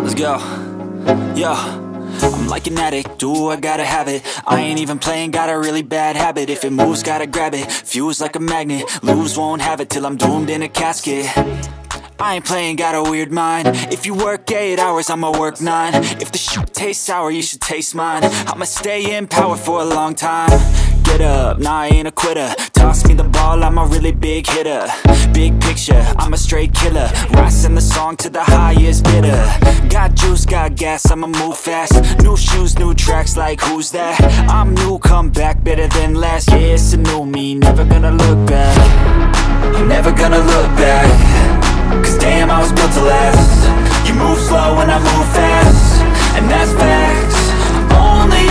Let's go. Yo, I'm like an addict, do I gotta have it. I ain't even playing, got a really bad habit. If it moves, gotta grab it, fuse like a magnet. Lose, won't have it till I'm doomed in a casket. I ain't playing, got a weird mind. If you work 8 hours, I'ma work 9. If the shit tastes sour, you should taste mine. I'ma stay in power for a long time. Get up, nah, I ain't a quitter. Toss me the ball, I'm a really big hitter. Big picture, I'm a straight killer. Rising the song to the highest bidder. Got juice, got gas, I'ma move fast. New shoes, new tracks, like who's that? I'm new, come back, better than last. Yeah, it's a new me, never gonna look back. I'm never gonna look back. Cause damn, I was built to last. You move slow and I move fast, and that's facts. Only